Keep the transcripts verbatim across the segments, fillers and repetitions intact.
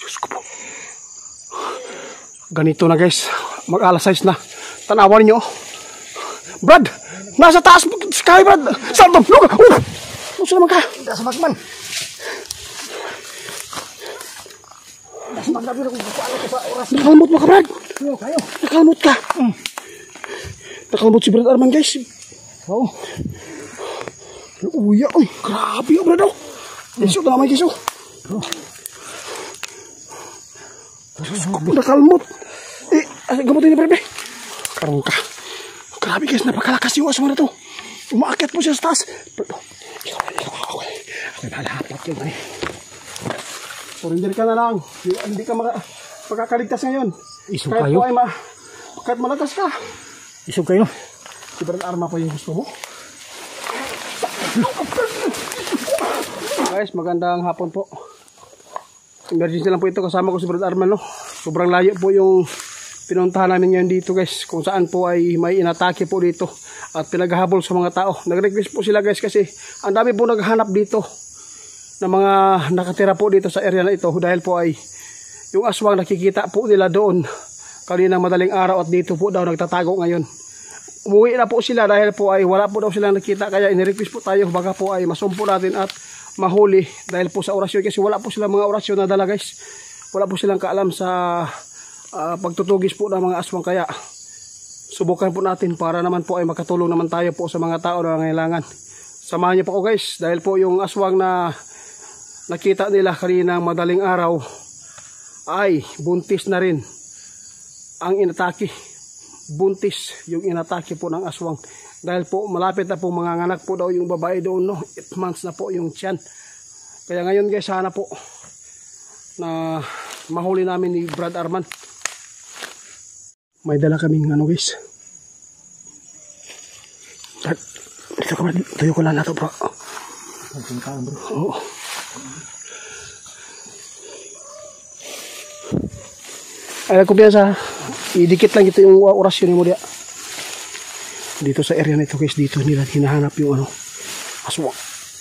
Diyos ko po. Ganito na guys. Mag-alas size na. Tanawan niyo. Brad! Nasa taas sky, Brad! Saan to? Luka! Uh! Lusa naman ka! Nasa magman! Nasa magman na kung paano ko sa oras. Nakalmot mo ka, Brad! Kayo, kayo! Nakalmot ka! Mm. Nakalmot si Brad Arman, guys. Oo. Uya, uy! Grabe yun, Brad! Iso na naman, guys. Oh. Nakalmot! Eh, gamutin niya, Brad, eh! Karong ka. Grabe guys, napakalakas yung aswang na to. Umaakit po siya sa taas. Ikaw, ikaw, ako. Ako'y malapot yun. Surrender ka na lang. Hindi ka maka, makakaligtas ngayon. Isog kahit kayo? Po ay ma, kahit malakas ka. Isog kayo? Si Brad Arma po yung gusto mo. Guys, magandang hapon po. Emergency lang po ito. Kasama ko si Brad Arma, no? Sobrang layo po yung pinuntahan namin ngayon dito guys, kung saan po ay may inatake po dito at pinaghahabol sa mga tao. Nag-request po sila guys kasi ang dami po naghahanap dito ng mga nakatira po dito sa area na ito dahil po ay yung aswang nakikita po nila doon kanina madaling araw at dito po daw nagtatago ngayon. Umuwi na po sila dahil po ay wala po daw silang nakita, kaya in-request po tayo baka po ay masumpo natin at mahuli dahil po sa orasyon kasi wala po silang mga orasyon na dala guys. Wala po silang kaalam sa Uh, pagtutugis po ng mga aswang, kaya subukan po natin para naman po ay makatulong naman tayo po sa mga tao na nangailangan. Samahan niyo po ako guys dahil po yung aswang na nakita nila kanina madaling araw ay buntis na rin ang inatake. Buntis yung inatake po ng aswang dahil po malapit na po mga anak po daw yung babae doon, no? eight months na po yung tiyan. Kaya ngayon guys, sana po na mahuli namin ni Brad Arman. May dala kaming ano guys. Dito ko, tayo ko lang nato bro. Oo. Ay, kumpiyansa. Idikit lang ito yung orasyon mo dia. Dito sa area na ito guys, dito nila hinahanap yung ano, aswang.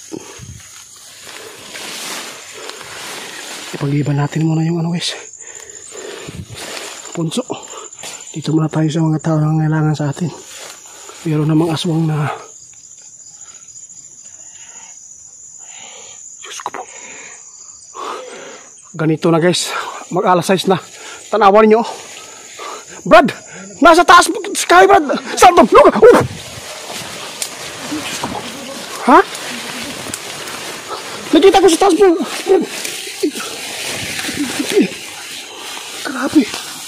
Ipag-iban natin muna yung ano guys, punso. Dito muna tayo sa mga tao na kailangan sa atin. Meron namang aswang na Diyos ko po. Ganito na guys, mag-alas size na. Tanawan niyo. Brad! Nasa taas sky, Brad! Saan to? Luka! Uh! Ha? Nakita ko sa taas, Brad! Grabe.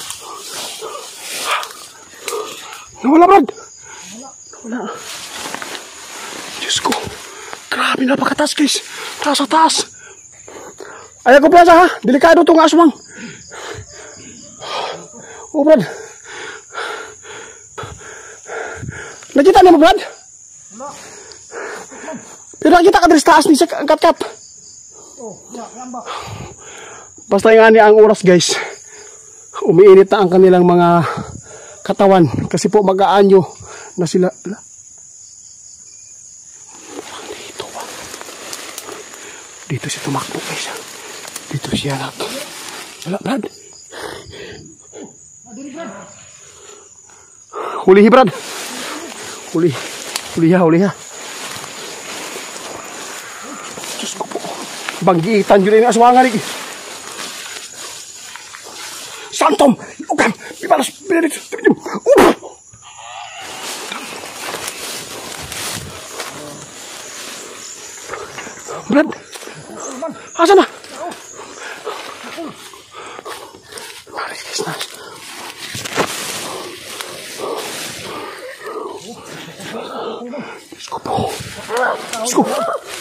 Nawala, Brad. Nawala. Diyos ko. Grabe, napakataas guys. Taas sa taas. Ayaw ko pa sa ha. Delikado itong aswang. Oh, Brad. Nakita niyo mo, Brad? Pero nakita ka dito sa taas ni sa kat-kat. Oh, yan ba? Basta nga niya ang oras guys, umiinit na ang kanilang mga katawan kasi po mag-aanyo na sila. Dito ba? Dito siya tumakbo guys. Dito siya nag... Wala, Brad. Huli, Brad. Huli. Huli ha, huli ha. Diyos ko po. Banggitan yun yung aswangan eh. Santom! Ugang! Ibalas! Pinadit! Uh! Brad! Asa na? Maris guys na. Diyos ko po. Diyos ko.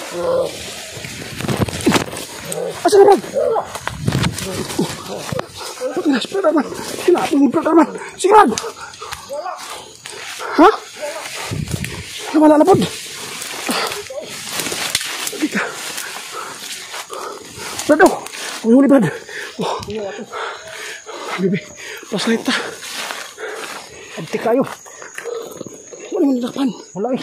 Asa na, Brad? Spiderman, kenapa ini Spiderman? Siran. Hah? Nawala na pod. Dika. Brad, oh. Ang huli, Brad. Oh. Bibi, flashlight ta. Abti kayo. Wala mo nilakpan. Wala eh.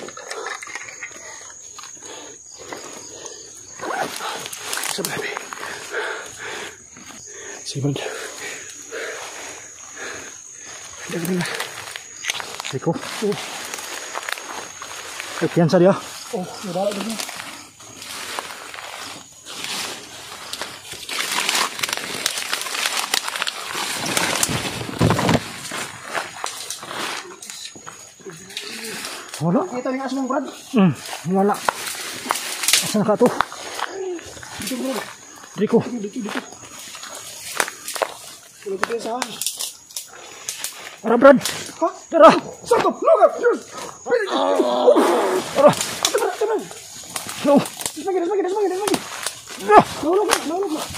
Sa bibi. Si Brad. Dagan na. Rico. Oh. Ay, piyansa dia. Oh, nabala na. Wala. Kita ni asmong Brad. Hmm, wala. Asa na ka to? Dito Brad. Rico. Dito dito. Kulo kita sa. Tara, Brad. Ha? Tara. Santo, loga. Tara. No. Desmagi, desmagi, desmagi, desmagi. No. Nahulog na, nahulog na.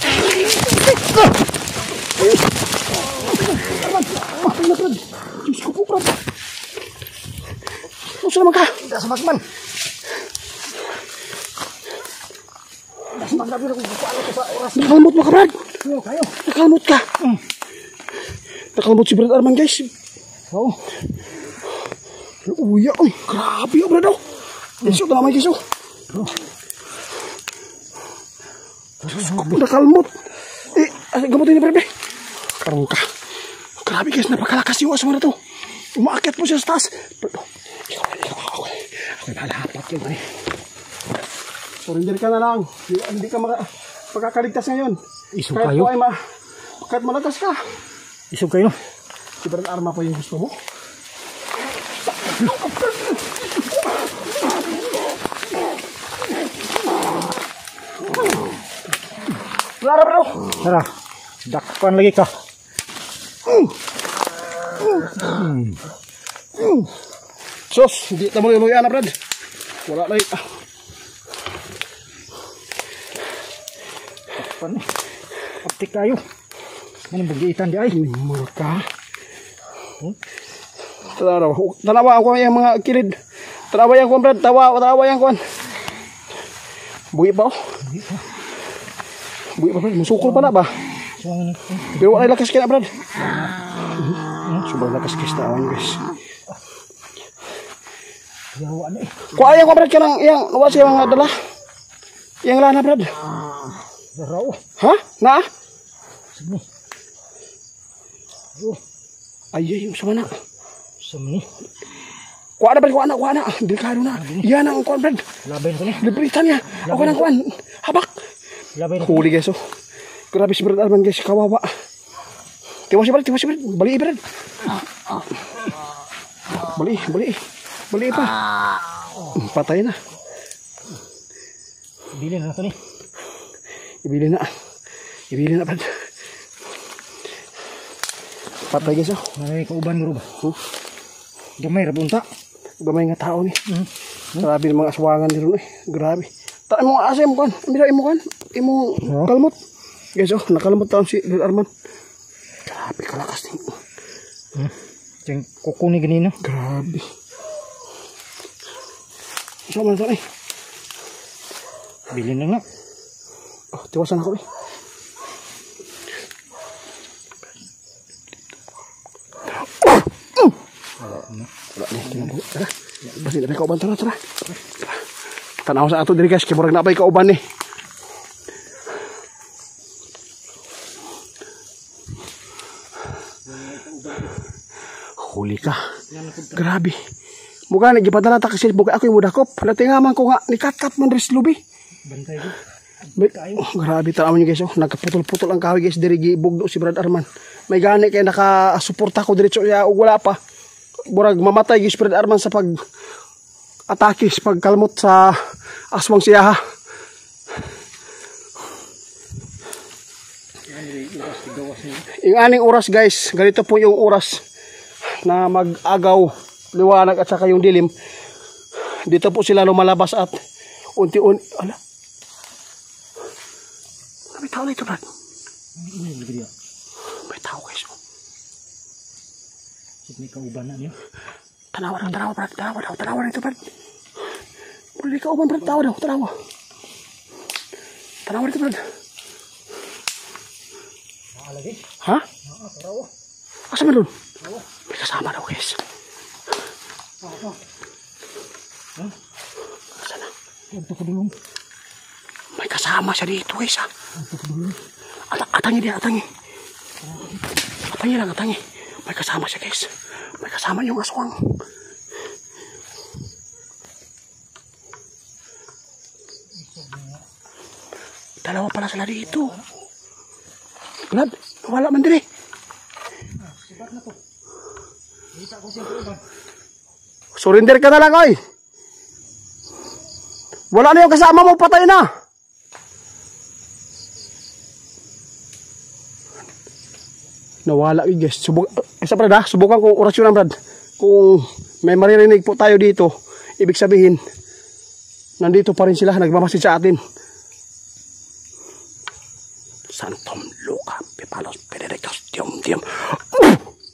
Matay na, Brad. Diyos ko po, Brad. Masa naman ka? Tidak semakman. Tidak semakman. Tapi aku buka alat sa oras. Nakalmot mo ka, Brad. Oh, kayo. Nakalmot ka. Hmm. Nakalmot si Brad Arman, guys. Oh. Uya, ay. Grabe, oh, Brad, oh. Iso, talamay, guys, oh. Nakalmot. Eh, gamutin ni Brad, eh. Karong ka. Grabe, guys. Napakalakas yung asma na to. Umaakit po siya sa taas. Brad, oh. Ikaw, ikaw, ako. Ako'y malapat yun, eh. Surrender ka na lang. Hindi ka maka, makakaligtas ngayon. Isog kahit kayo. Po ay ma, kahit malakas ka. Isog kayo. Si Brad Arma po yung gusto mo. Lara, bro. Tara. Dakpan lagi ka. Hmm. Hmm. Sos, hindi na mo yung mga Brad. Wala na yun. Dakpan eh. Aptik kayo. Anong bagiitan di ay? Limur ka. Hmm? Tanawa, tanawa ako yung mga kilid. Tanawa yan ko, Brad. Tawa, tanawa yan ko. Buhi pa, oh. Buhi pa. Buhi pa, Brad. Masukol pa na ba? Pero wala lakas kaya, Brad. Sobrang lakas kaya na awan, guys. Yawa na eh. Kuha yan ko, Brad. Kaya lang, yang, nawa siya mga dala. Yang lana, Brad. Daraw. Ha? Na? Sini. Oh. Ay, yung sama na. Sini. Kuha na, Brad. Kuha na, kuha na. Delikado na. Yan ang kuha, Brad. Labayin ko ni. Libritan niya. Ako na, kuha. Habak. Labayin ko. Huli, guys, oh. Grabe si Brad Arman, guys. Kawawa. Tiwa si Brad, tiwa si Brad. Bali, Brad. Bali, bali. Bali pa. Patay na. Bilin na ito ni. Ibili na. Ibili na, Brad. Patay, guys, oh. May kauban guru ba? Huh? Gamay rabunta. Gamay nga tao ni. Hmm. Grabe ng mga aswangan nila, eh. Grabe. Tayo mo asa mo kan. Ambil mo kan. Imo Oh. kalmot. Guys, oh, nakalmot taon si Brad Arman. Grabe kalakas ni. Hmm. Yang kuko ni ganina. Grabe. Sama na to, eh. Bilin na nga. Oh, tiwasan ako, eh. Wala ni, kinabuhi. Tara. Basi na kauban, tara, tara. Tara. Tanaw sa ato diri, guys, kay murag na pay kauban ni. Huli ka. Grabe. Muga na gipadala ta kasi buka ako yung mudakop. Natingaman ko nga nikatap man res lubi. Bantay ko. May, oh, grabe tanaw niyo, guys, oh. Nagkaputol-putol ang kahoy, guys, diri gibugdo si Brad Arman. May gani kay naka-suporta ko diretso ya ug wala pa. Murag mamatay guys Brad Arman sa pag atake, sa pagkalmot sa aswang siya, ha. Yung aning oras, guys, ganito po yung oras na mag-agaw, liwanag at saka yung dilim. Dito po sila lumalabas at unti-unti, ala, may tao na ito, Brad. May tao, guys. May kauban na niyo. Tanawa daw, tanawa, Brad. Tanawa daw, tanawa na ito, Brad. May kauban, Brad. Tanawa daw, tanawa. Tanawa na ito, Brad. Nakalagi? Ha? Nakakarawa. Asa man doon? May kasama daw, guys. Asa na? Ito ko dulong. May kasama siya dito, guys, ha? At atangi dia, atangi. Tangi lang, tangi. May kasama siya guys. May kasama yung aswang. Dalawa pala sila dito. Brad, wala man din eh. Surrender ka na lang, oy. Wala na yung kasama mo, patay na. Nawala yun, guys. Subuk Isa, Brad, ha? Subukan kong orasyonan, Brad. Kung may maririnig po tayo dito, ibig sabihin, nandito pa rin sila, nagmamasid sa atin. Santom Luca, Pipalos, Benedictus, Dium, Dium. Uh!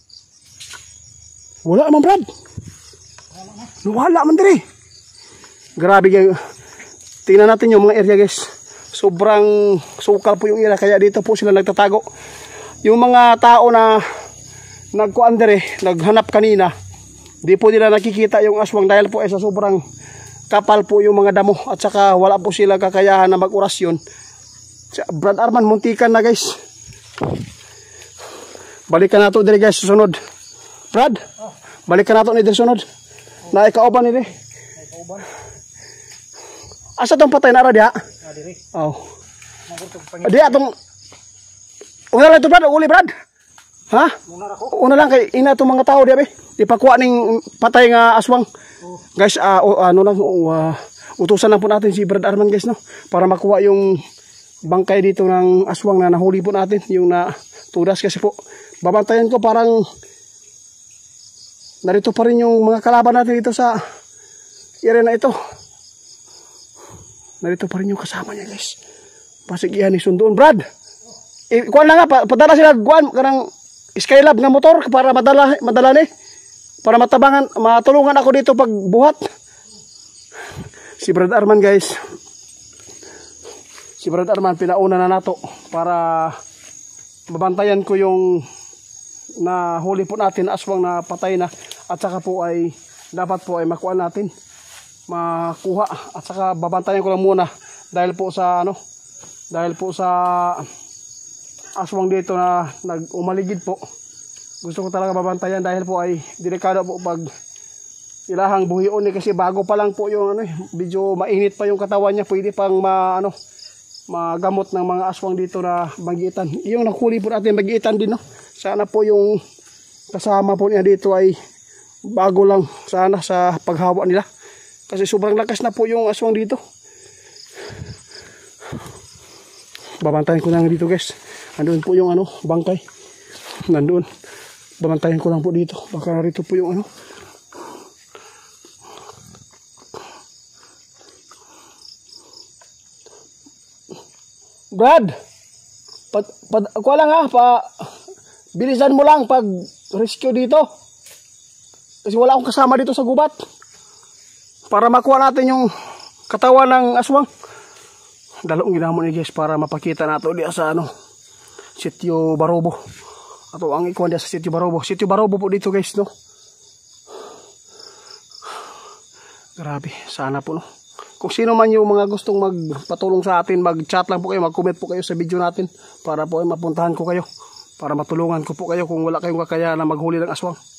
Wala naman, Brad. Wala man din eh. Grabe kayo. Tingnan natin yung mga area guys. Sobrang sukal po yung area. Kaya dito po sila nagtatago. Yung mga tao na nagkuan dire, naghanap kanina, di po nila nakikita yung aswang dahil po ay sa sobrang kapal po yung mga damo. At saka wala po sila kakayahan na mag-orasyon. Brad Arman, muntikan na guys. Balikan nato dire guys susunod. Brad, balikan nato ni dire sunod. Na ikauban ni dire. Ikauban. Asa tong patay na ra diha? Ah, dire. Oh. Di atong una lang to, Brad, uli, Brad. Ha? Una ra ko. Una lang kay ina tong mga tao diha be. Ipakuha ning patay nga aswang. Oh. Guys, uh, uh, ano lang uh, utusan lang po natin si Brad Arman guys no para makuha yung bangkay dito ng aswang na nahuli po natin, yung na tudas kasi po. Babantayan ko parang narito pa rin yung mga kalaban natin dito sa area na ito. Narito pa rin yung kasama niya guys. Pasigihan ni sundoon, Brad. Eh, kuan lang nga, pa, padala sila kuan kanang Skylab na motor para madala madala ni para matabangan, matulungan ako dito pag buhat. Si Brad Arman guys. Si Brad Arman pinauna na nato para mabantayan ko yung nahuli po natin aswang na patay na. At saka po ay dapat po ay makuha natin, makuha, at saka babantayan ko lang muna dahil po sa ano dahil po sa aswang dito na nag-umaligid po. Gusto ko talaga babantayan dahil po ay delikado po pag ilahang buhion eh, kasi bago pa lang po yung ano eh, medyo mainit pa yung katawan niya, pwede pang ma, ano, magamot ng mga aswang dito na magitan. Yung nakuli po natin magitan din no. Sana po yung kasama po niya dito ay bago lang sana sa paghawa nila. Kasi sobrang lakas na po yung aswang dito. Babantayan ko lang dito guys. Nandoon po yung ano, bangkay. Nandoon. Babantayan ko lang po dito. Baka rito po yung ano. Brad, pad, pad, ako lang ha, pa, bilisan mo lang pag rescue dito. Kasi wala akong kasama dito sa gubat. Para makuha natin yung katawan ng aswang. Dalawang ginamon ni guys para mapakita nato diya sa ano, Sitio Barobo. Ato ang ikuan diya sa Sitio Barobo. Sitio Barobo po dito guys no. Grabe, sana po no. Kung sino man yung mga gustong magpatulong sa atin, mag-chat lang po kayo, mag-comment po kayo sa video natin para po ay mapuntahan ko kayo, para matulungan ko po kayo kung wala kayong kakaya na maghuli ng aswang.